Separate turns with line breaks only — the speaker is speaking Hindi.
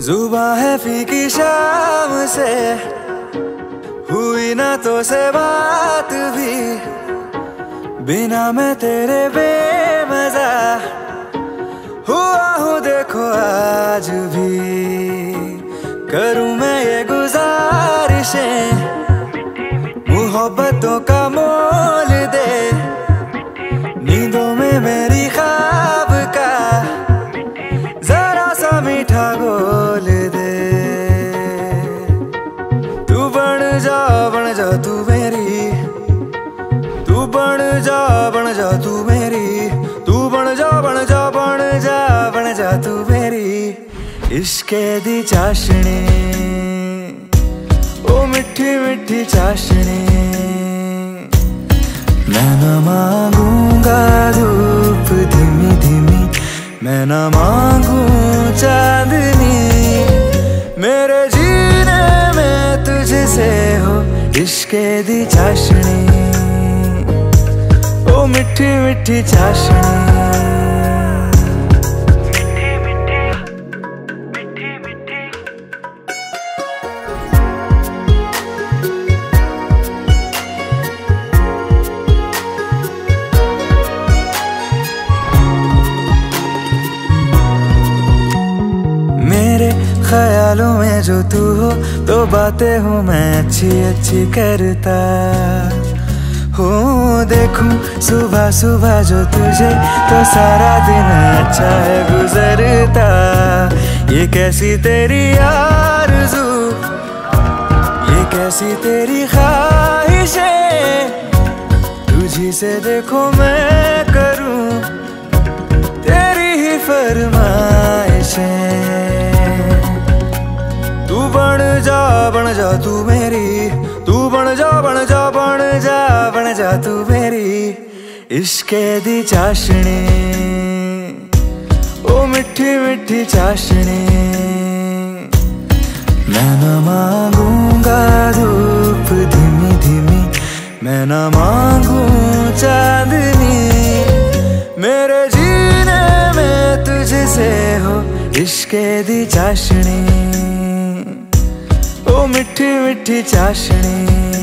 जुबां है फीकी शाम से, हुई ना तो से बात भी, बिना मैं तेरे बेमजा हुआ हूँ देखो आज भी। करूँ मैं ये गुजारिशें, मोहब्बतों का मोल दे, नींदों में मेरी ख्वाब का जरा सा मीठा घोल दे। तू बन जा तू मेरी, तू बन जा तू मेरी, तू बन जा तू मेरी। इश्के दी चाशनी, ओ मिठी मिठी चाशनी, मैं न मांगूंगा धूप धीमी धीमी, मैं न मांगू चांदनी, मेरे जीने में तुझसे हो इश्के दी चाशनी, ओ मिठी मिठी चाशनी। मेरे ख्यालों में जो तू हो तो बातें हूँ मैं अच्छी अच्छी करता हूँ। देखूं सुबह सुबह जो तुझे तो सारा दिन अच्छा है गुजरता। ये कैसी तेरी आरज़ू, ये कैसी तेरी ख्वाहिशें, तुझी से देखो मैं करूँ तेरी ही फरमाइशें। तू बन जा तू मेरी, तू बन जा तू मेरी। इश्के दी चाशनी, ओ मिठी मिठी चाशनी, मैं न मांगूंगा धूप धीमी धीमी, मैं न मांगू चांदनी, मेरे जीने में तुझसे हो इश्के दी चाशनी, ओ मिठी मिठी चाशनी।